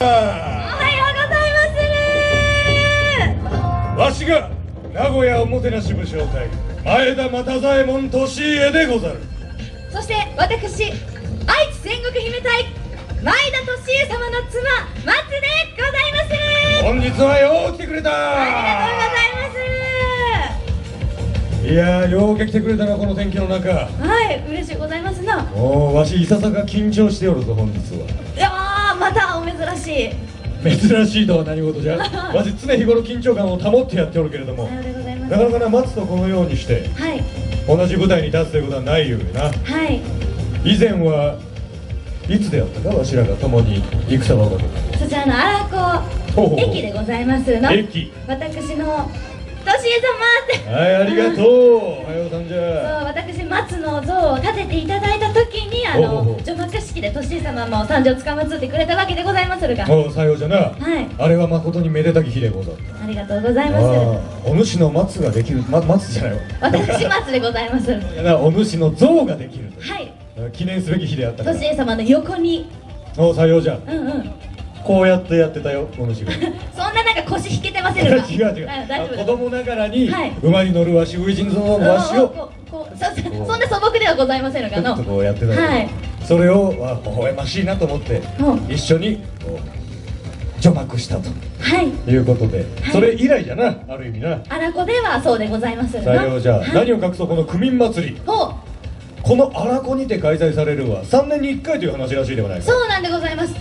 おはようございます。 わしが名古屋おもてなし武将隊前田又左衛門利家でござる。 そして私、愛知戦国姫隊前田利家様の妻松でございます。 本日はよう来てくれた。 ありがとうございます。 いやー、よう来てくれたな、この天気の中。 はい、嬉しいございますな。 おお、わしいささか緊張しておるぞ、本日は。 いやー、またお珍しい。 珍しいとは何事じゃ。わし常日頃緊張感を保ってやっておるけれども、 さようでございます。 なかなかな、松とこのようにしてはい同じ舞台に立つということはないゆえな。 はい。 以前はいつであったか、わしらが共に戦をかけた。 そちらの荒ほうほうほう子駅でございますの。 駅。 私の利家様ってはい、ありがとう。おはようさんじそう、 ゃ。 私松の像を立てていただいた時にほうほうほう除幕式で利家様も参上つかまつってくれたわけでございまするが。 おう、さようじゃな。 はい、 あれは誠にめでたき日でござった。 ありがとうございます。 ああ、お主の松ができる、松じゃないわ。 私松でございます。はいやな、お主の像ができると。 い、 記念すべき日であったから。 利家様の横に。 おう、さようじゃ。 うんうん。 こうやってやってたよ、お主が。 そんななんか腰引けてませんか。 違う違う、 大丈夫です。 子供ながらにはい馬に乗るわし、初陣のわしをそんな素朴ではございませんのかの。 ちょっとこうやってたよ。 はい。 それを微笑ましいなと思ってうん一緒にこう除幕したとはい。 いうことで、 はいそれ以来じゃな、ある意味な。 荒子ではそうでございまするさようじゃ。 はい。 何を隠そう、この区民祭り、 ほう。 この荒子にて開催されるは3年に1回という話らしいではないか。 そうなんでございまして、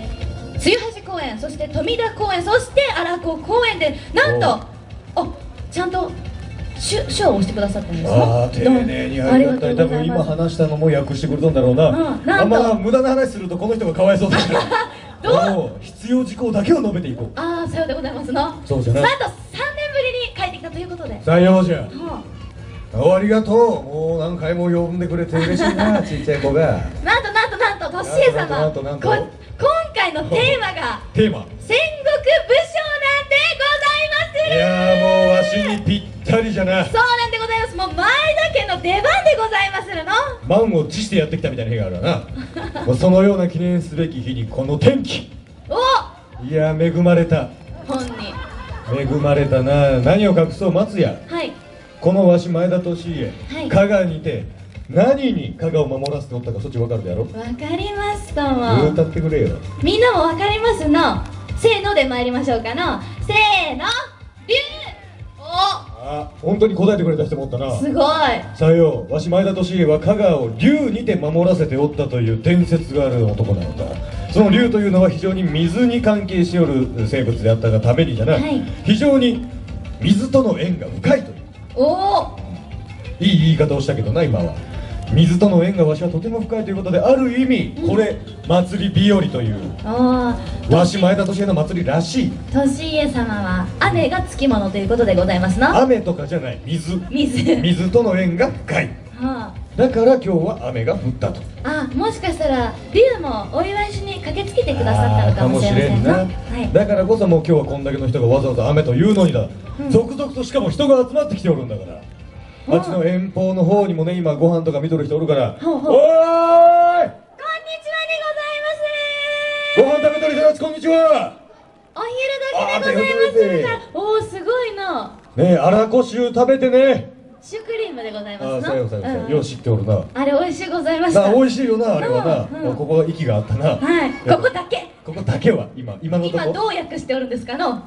露橋公園、そして富田公園、そして荒子公園でなんとちゃんと賞を押してくださったんですよ。 ああ、丁寧にありがたい。多分今話したのも訳してくれたんだろうな。 なんとあんま無駄な話するとこの人がかわいそうだからどうもう必要事項だけを述べていこう。 ああ、さようでございますの。 そうじゃな。 なんと3年ぶりに帰ってきたということで。 さようじゃ。 はありがとう。もう何回も呼んでくれて嬉しいな、ちっちゃい子が。 あ、なんと利家様、 なんと今回のテーマがテーマ。 戦国武将なんでございまする。 いやー、もうわしにぴったりじゃな。 そうなんでございます。もう前田家の出番でございまするの。 満を持してやってきたみたいな日があるわな。もうそのような記念すべき日にこの天気。 お、 いやー、恵まれた。 本に。 恵まれたな。何を隠そう松屋。 はい。 このわし前田利家、 はい加賀にて何に加賀を守らせておったかそっちわかるでやろ。 わかりますとも。 歌ってくれよ。 みんなもわかりますの。せーので参りましょうかの。せーの、竜。 あ、本当に答えてくれた人もおったな。 すごい。 さよう、わし前田利家は加賀を竜にて守らせておったという伝説がある男なのだ。その竜というのは非常に水に関係しおる生物であったがためにじゃな、 はい、 非常に水との縁が深いという、 おお、 いい言い方をしたけどな。今は水との縁がわしはとても深いということで、ある意味これ、祭り日和というわし前田利家の祭りらしい。 利家様は雨がつきものということでございますな。 雨とかじゃない、水水水との縁が深い。 はだから今日は雨が降ったと。 あ、もしかしたら竜もお祝いしに駆けつけてくださったのかもしれませんな。 かもしれんな。だからこそもう今日はこんだけの人がわざわざ雨というのにだ、続々としかも人が集まってきておるんだから。あっちの遠方の方にもね、今ご飯とか見とる人おるから、おーい、 こんにちはでございご飯食べとる人たち、こんにちは。 ます。お昼時でございますが、おお、すごいな。 ねえ、荒子シュー食べてね。 シュークリームでございますああ、 な。 さようさようさよう、よう知っておるな。 あれ美味しいございました。 美味しいよな、あれはな。ここは息があったな。 はい、ここだけ。 ここだけは今のとこ今どう訳しておるんですかの。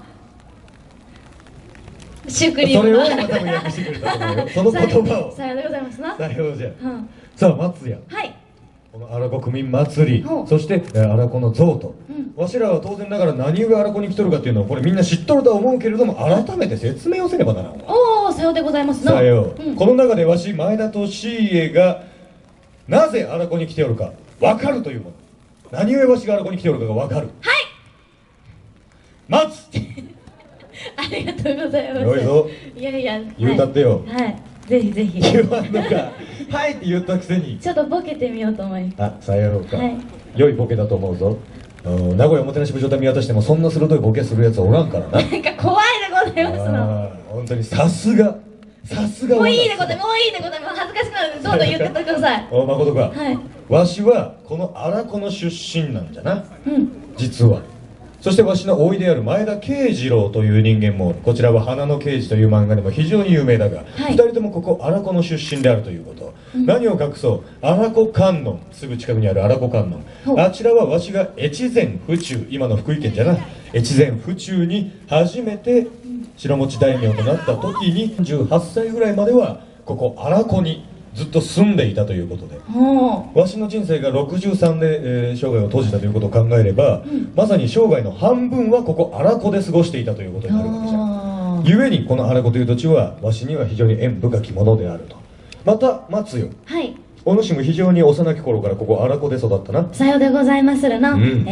シュークリーそムの。 れを多分訳してくれたと思うよ。その言葉を。 さようでございますな。 さようじゃ。 うん。 さあ、松屋。 はい。 この荒子区民祭りほう、 そして荒子の像と、わしらは当然ながら何故荒子に来とるかっていうのはこれみんな知っとるとは思うけれども、改めて説明をせねばならんわ。 おお、さようでございますな。 さよう、 うん。 この中でわし前田利家がなぜ荒子に来ておるか分かるというもの。何故わしが荒子に来ておるかが分かる。 はい。 待つありがとうございます。 よいぞ。 いやいや。 言うたってよ。 はい。はいぜひぜひ。 言わんのかはいって言ったくせに。 ちょっとボケてみようと思い。 あ、さようか、 はい良いボケだと思うぞ。名古屋おもてなし部長隊見渡してもそんな鋭いボケするやつはおらんからな。 なんか怖いでございますの。 あー、本当にさすがもういいでございます。もういいでございます。恥ずかしくなるのでどんどん言ってってください。 お、誠か、 はい。 わしはこの荒子の出身なんじゃな。 うん。 実はそしてわしの甥である前田慶次郎という人間も、こちらは花の刑事という漫画でも非常に有名だが、 はい 2人ともここ荒子の出身であるということ、何を隠そう荒子観音、すぐ近くにある荒子観ほう音、あちらはわしが越前府中、今の福井県じゃな、越前府中に初めて白持大名となった時に18歳ぐらいまではここ荒子にずっと住んでいたということで、 ほわしの人生が63で、生涯を閉じたということを考えれば、まさに生涯の半分はここ荒子で過ごしていたということになるわけじゃん。 あゆえにこの荒子という土地はわしには非常に縁深きものであると。また松よ、 はいお主も非常に幼き頃からここ荒子で育ったな。 さようでございまするな、 うん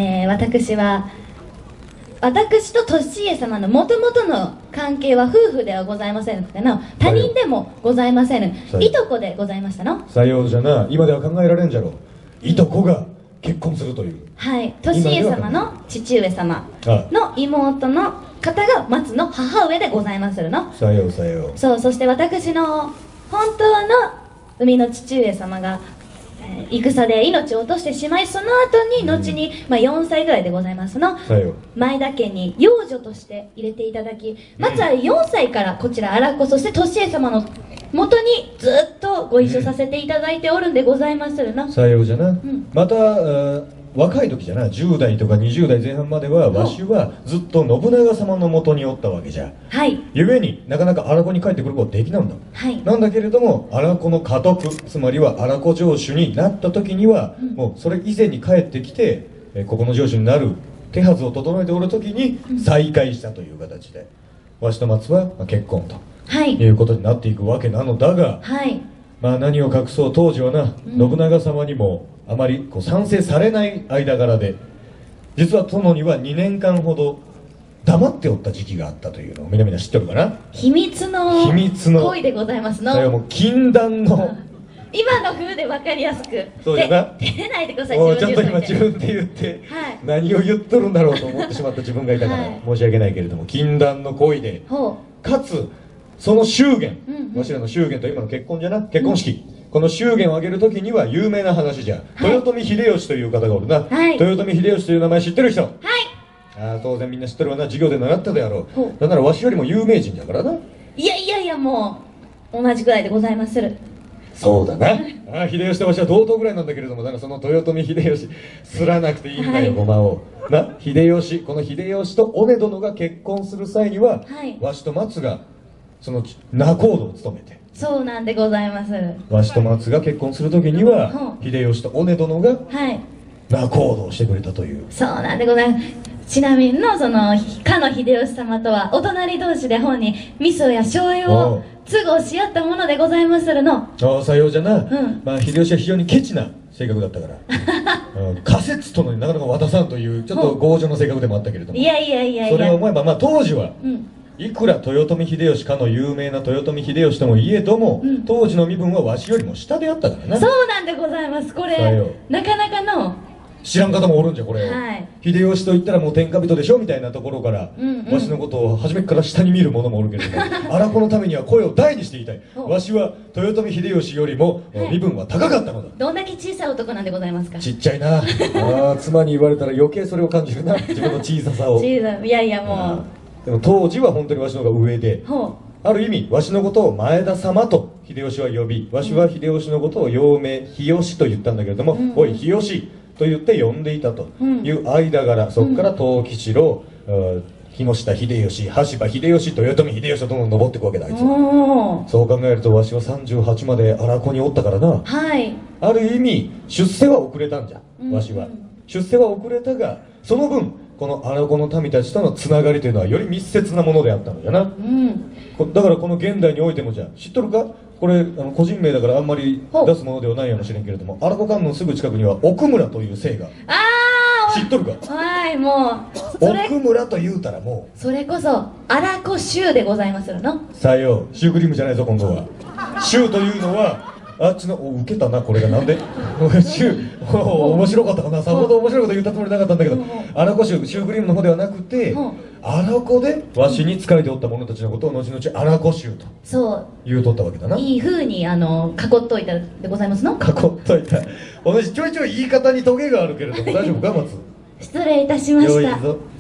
私と利家様のもともとの関係は夫婦ではございませんのでな、他人でもございませぬ、 さよいとこでございましたの。 さようじゃな、今では考えられんじゃろう、いとこが結婚するという。 はい利家様の父上様あの妹の方が松の母上でございまするの。 さようさよう。 そう、そして私の本当の生みの父上様が、戦で命を落としてしまい、その後に後に、4歳ぐらいでございますの、 さよう。 前田家に養女として入れていただき、まずは4歳からこちら荒子、そして利家様の元にずっとご一緒させていただいておるんでございまするな。 さようじゃな、 んまた若い時じゃな、10代とか20代前半まではわしはずっと信長様の元におったわけじゃ。 はいゆえになかなか荒子に帰ってくることはできないんだ。 はいなんだけれども荒子の家督、つまりは荒子城主になった時には、もうそれ以前に帰ってきて、ここの城主になる手はずを整えておる時に再会したという形で、わしと松は結婚とはいいうことになっていくわけなのだが、 はい何を隠そう当時はな、信長様にもあまり賛成されない間柄で、実は殿には2年間ほど黙っておった時期があったというのをみんな知ってるかな。 秘密の秘密の恋でございますの。 それはもう禁断の今の風で分かりやすく、 そうじゃな照れないでください。 もうちょっと自分で言う今自分で言って、 はい何を言っとるんだろうと思ってしまった自分がいたから、 はい申し訳ないけれども、禁断の恋で、 ほかつその祝言、 うんうんわしらの祝言と今の結婚じゃな、結婚式、この祝言を挙げるときには有名な話じゃ、 はい豊臣秀吉という方がおるな、 はい豊臣秀吉という名前知ってる人、 はい当然みんな知ってるわな、授業で習ったであろほうう。なんならわしよりも有名人だからな。 いやいやいや、もう同じくらいでございまする。 そうだな。秀吉とわしは同等ぐらいなんだけれども、だからその豊臣秀吉すらなくていいんだよ、 はいごまをな。秀吉、この秀吉と尾根殿が結婚する際には、 はいわしと松がその仲人を務めて、 そうなんでございまする。 わしと松が結婚するときには、 うん秀吉と尾根殿がはい仲人をしてくれたという。 そうなんでございます。ちなみにそのかの秀吉様とはお隣同士で本に味噌や醤油おうを都合し合ったものでございまするの。 ああ、さようじゃな、 ん秀吉は非常にケチな性格だったから仮説殿になかなか渡さんというちょっと強情な性格でもあったけれども、 いやいやいやいや。 それを思えば、当時は、 うんいくら豊臣秀吉かの有名な豊臣秀吉ともいえども、 うん当時の身分はわしよりも下であったからな。 そうなんでございます。こさよれなかなかの知らん方もおるんじゃこれを、 はい秀吉と言ったらもう天下人でしょみたいなところから、 うんうんわしのことを初めから下に見る者もおるけれども荒子のためには声を大にして言いたい。 おわしは豊臣秀吉よりもはい身分は高かったのだ。 どんだけ小さい男なんでございますか。 ちっちゃいな妻に言われたら余計それを感じるな、自分の小ささを。 小さい、いやいやもでも当時は本当にわしの方が上で、 うほある意味わしのことを前田様と秀吉は呼び、わしは秀吉のことを幼名日吉と言ったんだけれども、 うんおい日吉と言って呼んでいたという間柄、そこから藤吉郎、木下秀吉、羽柴秀吉、豊臣秀吉とどんどん登っていくわけだあいうつは。 おーそう考えるとわしは38まで荒子におったからな。 はいある意味出世は遅れたんじゃ、 うんわしは出世は遅れたが、その分この荒子の民たちとのつながりというのはより密接なものであったのじゃな。 うんだからこの現代においてもじゃ知っとるか、これ個人名だからあんまりほう出すものではないやもしれんけれども、荒子観音すぐ近くには奥村という姓が、 あ知っとるか。 あはい、もうそれ奥村と言うたらもそれこそ荒子衆でございまするの。 うさよう、シュークリームじゃないぞ今度は。シューというのはあっちの、お受けたなこれが、なんでシュー面白かったかな、さほど面白いこと言ったつもりなかったんだけど、荒子シュークリームの方ではなくて、 うん荒子でわしに仕えておった者たちのことを後々荒子衆とそ言うとったわけだな。 ういい風に囲っといたでございますの。 囲っといた。同じちょいちょい言い方にトゲがあるけれども大丈夫か松。 失礼いたしました。 よいぞ。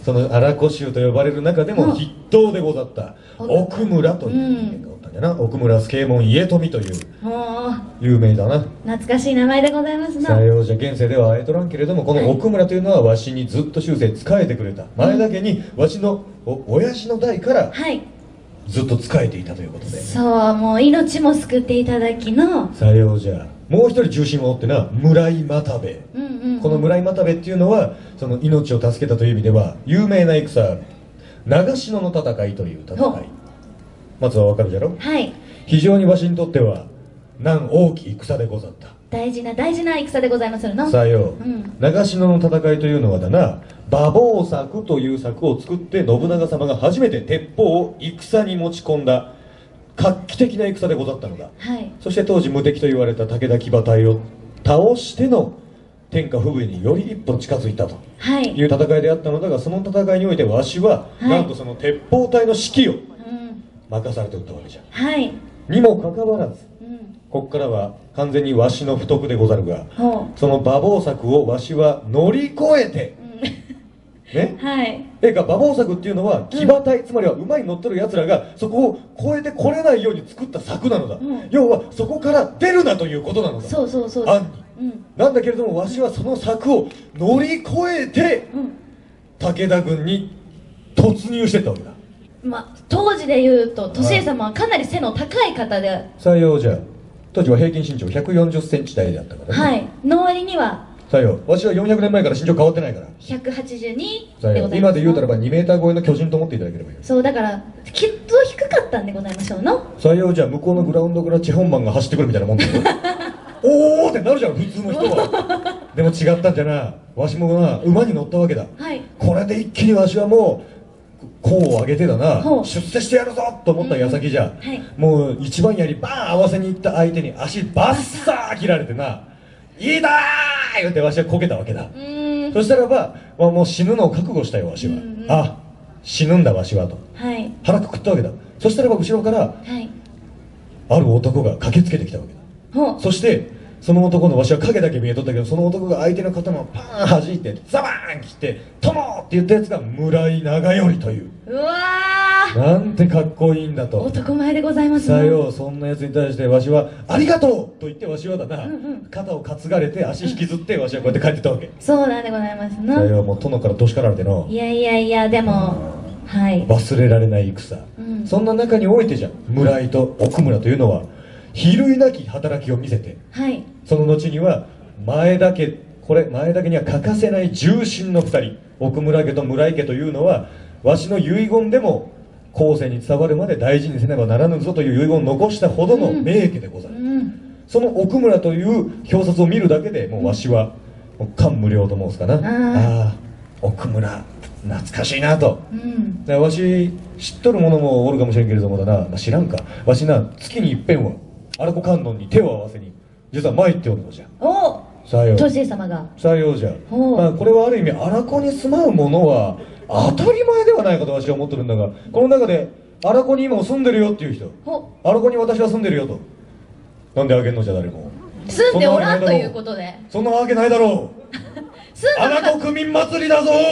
その荒子衆と呼ばれる中でも筆頭でござった奥村という人間がおったんだな、奥村助右衛門家富という有名だな。 懐かしい名前でございますな。 さようじゃ、現世では会えとらんけれども、この奥村というのはわしにずっと終生仕えてくれた、前だけにわしの親父の代からずっと仕えていたということで、 そう、もう命も救っていただきの。 さようじゃ、もう一人重臣をおってな、村井又兵衛。この村井又兵衛っていうのはその命を助けたという意味では有名な戦、長篠の戦いという戦い、まずはわかるじゃろ。 はい。 非常にわしにとっては難大きい戦でござった。 大事な大事な戦でございますよの。 さよう、長篠の戦いというのはだな、馬防柵という柵を作って信長様が初めて鉄砲を戦に持ち込んだ画期的な戦でござったのだ。 はい。 そして当時無敵と言われた武田騎馬隊を倒しての天下不武により一歩近づいたという戦いであったのだが、その戦いにおいてわしは、なんとその鉄砲隊の指揮を任されておったわけじゃ。はい。にもかかわらず、ここからは完全にわしの不徳でござるが、その馬防柵をわしは乗り越えて、ね、はい。馬防柵っていうのは騎馬隊、つまりは馬に乗ってる奴らがそこを越えてこれないように作った柵なのだ。要はそこから出るなということなのだ。そうそうそう。暗に。なんだけれどもわしはその柵を乗り越えて、武田軍に突入していったわけだ。 まあ当時で言うと利家様はかなり背の高い方で、 さようじゃ、当時は平均身長140センチ台であったからね。 はい。の割にはさよう、わしは400年前から身長変わってないから 182 でございます。今で言うたらば2メーター超えの巨人と思っていただければいい。 そうだからきっと低かったんでございましょうの。 さようじゃ、向こうのグラウンドから地本マンが走ってくるみたいなもんだよおーってなるじゃん普通の人はでも違ったんじゃな、わしもな馬に乗ったわけだ。はい。これで一気にわしはもう甲を上げてだな、出世してやるぞと思った矢先じゃ、もう一番槍バーン合わせに行った相手に足バッサー切られてな、いいだー言ってわしはこけたわけだ。そしたらば、もう死ぬのを覚悟したよわしは。あ、死ぬんだわしはと、腹くくったわけだ。そしたらば後ろから、ある男が駆けつけてきたわけだ。そしてその男のわしは影だけ見えとったけど、その男が相手の刀をパーン弾いてザバーン切って「殿!」って言ったやつが村井長頼という。うわー、なんてかっこいいんだと。 男前でございますね。 さよう、そんなやつに対してわしは「ありがとう!」と言ってわしはだな、肩を担がれて足引きずってわしはこうやって帰ってったわけ。 そうなんでございますな。 さよう、もう殿からどしかられての、 いやいやいや、でも忘れられない戦、そんな中においてじゃ村井と奥村というのは比類なき働きを見せて、その後には前田家、前田家には欠かせない重臣の2人、奥村家と村井家というのはわしの遺言でも後世に伝わるまで大事にせねばならぬぞという遺言を残したほどの名家でござる。その奥村という表札を見るだけでもうわしは感無量と申すかな、ああ奥村懐かしいなと。わし知っとる者もおるかもしれんけれどもだな、知らんか、わしな月に一遍は荒子観音に手を合わせに実は参っておるのじゃ。おお、さよう、 利家様が。 さようじゃ。これはある意味荒子に住まう者は当たり前ではないかとわしは思ってるんだが、この中で荒子に今も住んでるよっていう人、荒子に私は住んでるよとなんであげんのじゃ。誰も住んでおらんということで。 そんなわけないだろう荒子区民祭りだぞ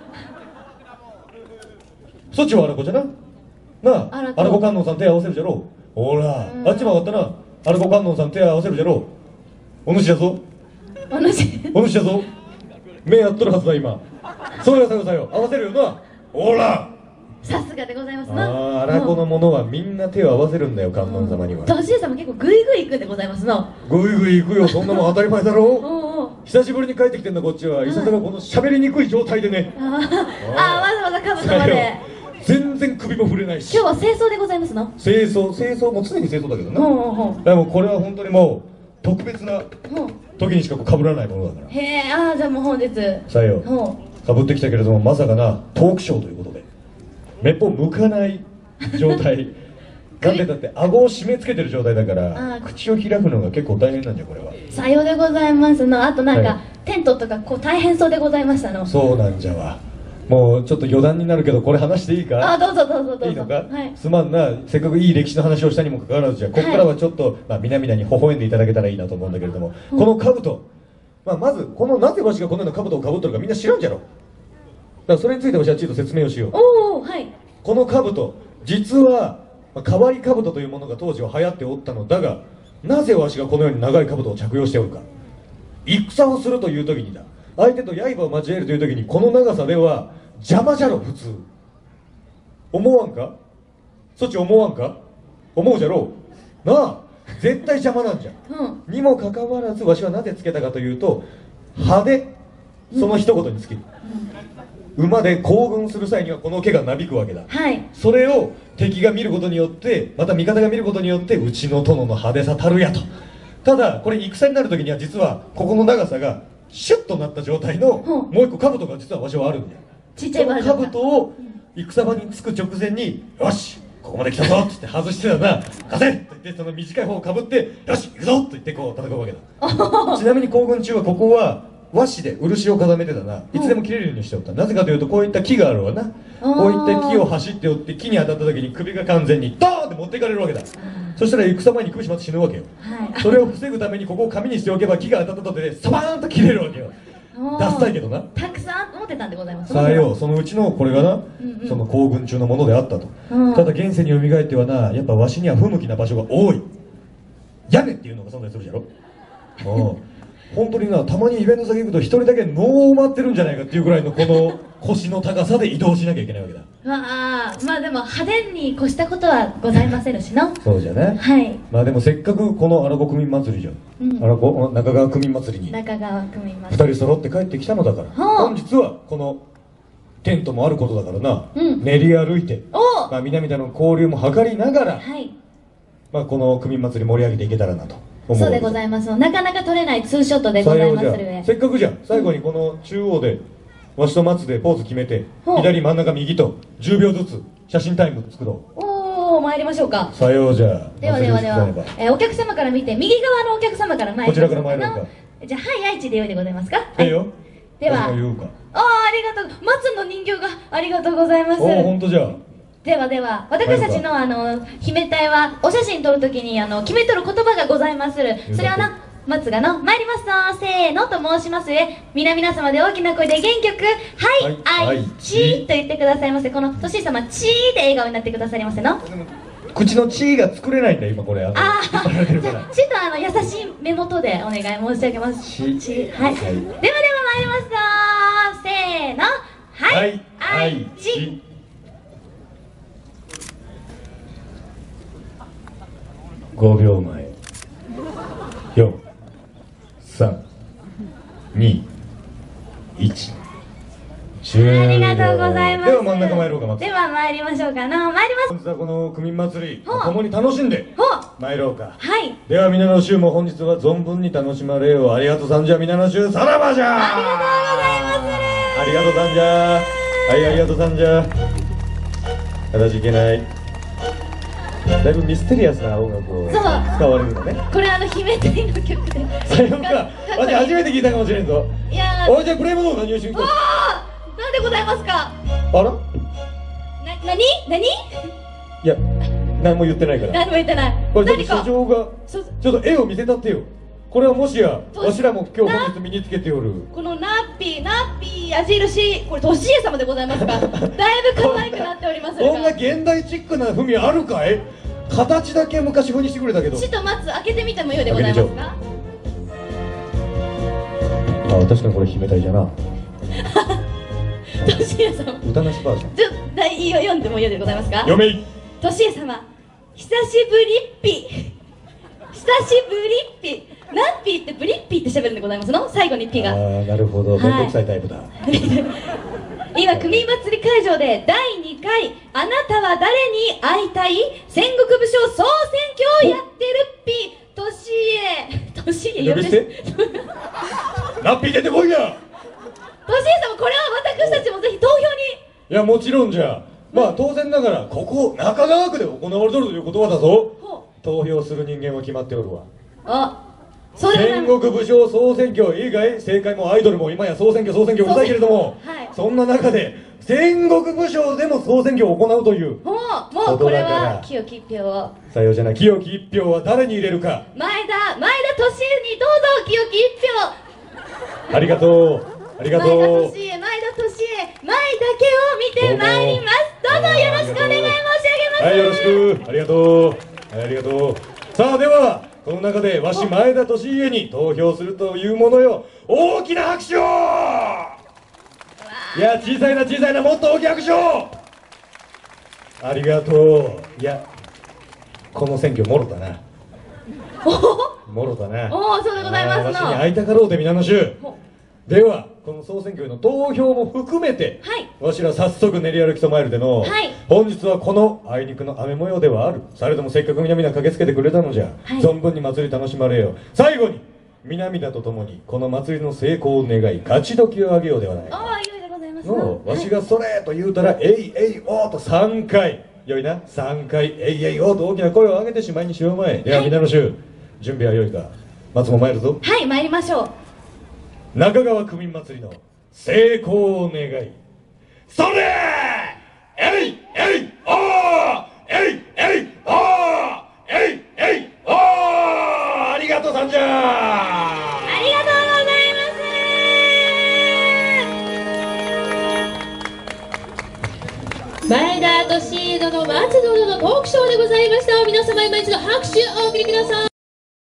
そっちは荒子じゃななあ、荒子観音さん手合わせるじゃろう。ほら、あっちも上がったな、荒子観音さん手合わせるじゃろう。お主だぞ、お主だぞ、目やっとるはずだ今。そうよさよさよ、合わせるよな。ほら、 さすがでございますな。 ああ、荒子の者はみんな手を合わせるんだよ観音様には。 利家様結構グイグイ行くんでございますな。 グイグイ行くよ、そんなもん当たり前だろう久しぶりに帰ってきてんだこっちは。いささかこの喋りにくい状態でね。 わざわざかぶとまで全然首も振れないし。 今日は清掃でございますの。 清掃も常に清掃だけどな。でもこれは本当にもう特別な時にしか被らないものだから。 へえ、じゃあもう本日さよ被ってきたけれども、まさかなトークショーということでめっぽう向かない状態なんでだって顎を締め付けてる状態だから口を開くのが結構大変なんじゃこれは。 さようでございますの。あとなんか、テントとかこう大変そうでございましたの。 そうなんじゃわ。もうちょっと余談になるけどこれ話していいか。 どうぞどうぞどうぞ。 いいのか、すまんな、せっかくいい歴史の話をしたにもかかわらずじゃ、ここからはちょっと、皆々に微笑んでいただけたらいいなと思うんだけれども、この兜、まずこのなぜわしがこのような兜をかぶっとるかみんな知らんじゃろ。 らそれについて私はちょっと説明をしよう。 おお、はい。 この兜、実は変わり兜というものが当時は流行っておったのだが、なぜわしがこのように長い兜を着用しておるか。戦をするという時にだ、相手と刃を交えるという時にこの長さでは邪魔じゃろ普通。思わんか？そっち思わんか？思うじゃろうなあ。絶対邪魔なんじゃ、にもかかわらずわしはなぜつけたかというと、派手、その一言につき、馬で行軍する際にはこの毛がなびくわけだ、 はい、 それを敵が見ることによって、また味方が見ることによって、うちの殿の派手さたるやと。ただこれ戦になる時には実はここの長さがシュッとなった状態のもう一個兜が実はわしはあるんだよ。 ちっちゃいバージョン。 兜を戦場に着く直前に「よしここまで来たぞ」って外してたな「貸せ!」って言ってその短い方をかぶって「よし行くぞ!」と言ってこう戦うわけだ。ちなみに行軍中はここは和紙で漆を固めてたな。いつでも切れるようにしておった。なぜかというとこういった木があるわな。こういった木を走っておって木に当たった時に首が完全にドーンって持っていかれるわけだ。そしたら戦前に首絞まって死ぬわけよ、はい、それを防ぐためにここを紙にしておけば木が当たったとでサバーンと切れるわけよ。ダサいけどな。 たくさん持ってたんでございます。 さあよ、そのうちのこれがな、その行軍中のものであったと、ただ現世に蘇ってはな、やっぱわしには不向きな場所が多い。屋根っていうのが存在するじゃろ。本当にな、たまにイベント先行くと一人だけ能を埋まってるんじゃないかっていうぐらいのこの腰の高さで移動しなきゃいけないわけだ。 まあでも派手に越したことはございませんしな。 そうじゃね。 はい。 まあでもせっかくこの荒子区民祭りじゃん、荒子中川区民祭りに中川区民祭り 2人揃って帰ってきたのだから、本日はこのテントもあることだからな、練り歩いて、まあ南田の交流も図りながら、はい、まあこの区民祭り盛り上げていけたらなと。 そうでございます。なかなか撮れないツーショットでございまする上。 せっかくじゃん、最後にこの中央でわしと松でポーズ決めて、左真ん中右と10秒ずつ写真タイム作ろう。 おお、参りましょうか。 さようじゃ。 ではお客様から見て右側のお客様から参りましょうか。こちらから参ろうか。じゃあはい愛知でよいでございますか。 はいよ。 では、ありがとう。松の人形がありがとうございます。 おお、本当じゃ。 では私たちの姫隊はお写真撮るときに決めとる言葉がございまする。それはな、松がの参りますとせーのと申しますゆえ、皆様で大きな声で元気よくはい愛知と言ってくださいませ。このとし様チーで笑顔になってくださりませの。 口のチーが作れないんだ今これ。 ああ、ちょっと優しい目元でお願い申し上げます。チー、はい。では参りますとせーのはい愛知。 5秒前、4、3、2、1。 ありがとうございます。 では真ん中参ろうか。松。 では参りましょうかな。参ります。 本日はこの区民祭り共に楽しんで参ろうか。 はい。 では皆の衆も本日は存分に楽しまれよう。ありがとうさんじゃ皆の衆さらばじゃ。 ありがとうございます。 ありがとうさんじゃ。はい、ありがとうさんじゃ。形いけない。だいぶミステリアスな音楽を使われるのね。 これ姫隊の曲で。 さようか。私初めて聞いたかもしれんぞ。いやおい、じゃあプレイボードの入手。 おお、なんでございますか。 あら、 何いや、何も言ってないから。 何も言ってない。 これちょっと書状がちょっと絵を見せたってよ。これはもしやわしらも今日本日身につけておるこのナッピー矢印、これ利家様でございますか。だいぶ可愛くなっております。 そんな現代チックな文あるかい。形だけ昔風にしてくれたけど。 ちと松開けてみてもよいでございますか。 あ、確かにこれ姫隊じゃな。 利家様歌なしバージョン。 読んでもよいでございますか。 読めい。 利家様久しぶりっぴ久しぶりっぴ。ナッピーってブリッピーって喋るんでございますの。最後にピが。 ああ、なるほど。面倒くさいタイプだ。 今区民祭り会場で第2回あなたは誰に会いたい戦国武将総選挙をやってるっぴ。利家呼び捨て。 ナッピー出てこいや。 利家様、これは私たちもぜひ投票に。 いや、もちろんじゃ。まあ当然ながらここ中川区で行われとるという言葉だぞ。投票する人間は決まっておるわ。戦国武将総選挙以外、政界もアイドルも今や総選挙うるさいけれども、そんな中で戦国武将でも総選挙を行うというもうこれは清き一票を。 さようじゃない。清き一票は誰に入れるか。 前田利家にどうぞ清き一票。 ありがとう。ありがとう。 前田田利恵前だけを見てまいります。どうぞよろしくお願い申し上げます。 はい、よろしく。ありがとう。はい、ありがとう。さあ、ではこの中でわし前田利家に投票するというものよ、大きな拍手を。いや、小さいな小さいな、もっと大きい拍手を。ありがとう。いや、この選挙もろだな。もろだな。 おお、そうでございますの。 わしに会いたかろうて皆の衆。ではこの総選挙への投票も含めて、 はい、 わしら早速練り歩きと参るでの、 はい、 本日はこのあいにくの雨模様ではある。されどもせっかく皆々駆けつけてくれたのじゃ、はい、存分に祭り楽しまれよ。最後に皆々と共にこの祭りの成功を願い勝ち時をあげようではないか。 ああ、良いでございますの、わしがそれと言うたら、えいえいおーと3回、よいな、3回えいえいおーと大きな声を上げてしまいにしようまえ。では皆の衆、準備は良いか。松も参るぞ。 はい、参りましょう。 中川区民祭りの成功を願い、それえいえいおーえいえいおーえいえいおー、ありがとうさんじゃー。 ありがとうございます。 前田利家殿、松殿のトークショーでございました。皆様今一度拍手をお送りください。